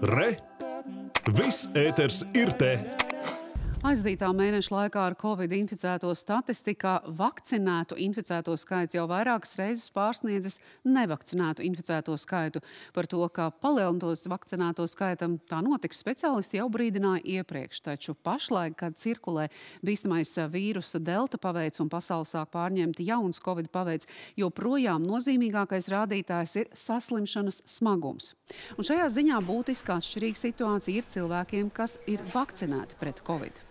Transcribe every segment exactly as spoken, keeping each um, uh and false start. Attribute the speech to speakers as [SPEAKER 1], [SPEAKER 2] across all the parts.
[SPEAKER 1] Re! Viss ēters ir te!
[SPEAKER 2] Aizdītā mēneša laikā ar covid inficēto statistikā vakcinētu inficēto skaits jau vairākas reizes pārsniedzis nevakcinētu inficēto skaitu. Par to, ka palielinātos vakcinēto skaitam tā notiks, speciālisti jau brīdināja iepriekš. Taču pašlaik, kad cirkulē bīstamais vīrusa delta paveids un pasauli sāk pārņemt jauns covid paveids, joprojām nozīmīgākais rādītājs ir saslimšanas smagums. Un šajā ziņā būtiski atšķirīga situācija ir cilvēkiem, kas ir vakcinēti pret covid.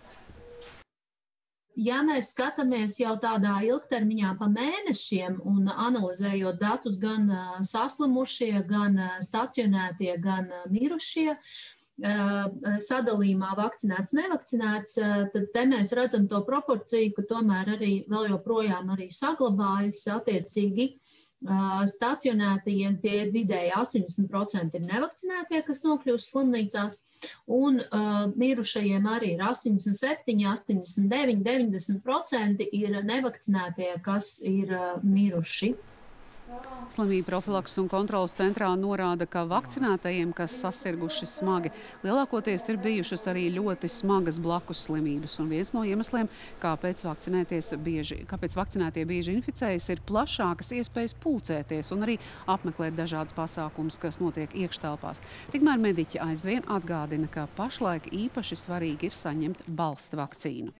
[SPEAKER 3] Ja mēs skatāmies jau tādā ilgtermiņā pa mēnešiem un analizējot datus gan saslimušie, gan stacionētie, gan mirušie, sadalījumā vakcinēts, nevakcinēts, tad te mēs redzam to proporciju, ka tomēr arī vēl joprojām arī saglabājas attiecīgi stacionētajiem, tie ir vidēji astoņdesmit procenti ir nevakcinētie, kas nokļūst slimnīcās, un uh, mirušajiem arī ir astoņdesmit septiņi, astoņdesmit deviņi, deviņdesmit procenti ir nevakcinētie, kas ir uh, miruši.
[SPEAKER 2] Slimību profilakses un kontrolas centrā norāda, ka vakcinētajiem, kas sasirguši smagi, lielākoties ir bijušas arī ļoti smagas blakus slimības. Un viens no iemesliem, kāpēc, bieži, kāpēc vakcinētie bieži inficējas, ir plašākas iespējas pulcēties un arī apmeklēt dažādas pasākumus, kas notiek iekštelpās. Tikmēr mediķi aizvien atgādina, ka pašlaik īpaši svarīgi ir saņemt balsta vakcīnu.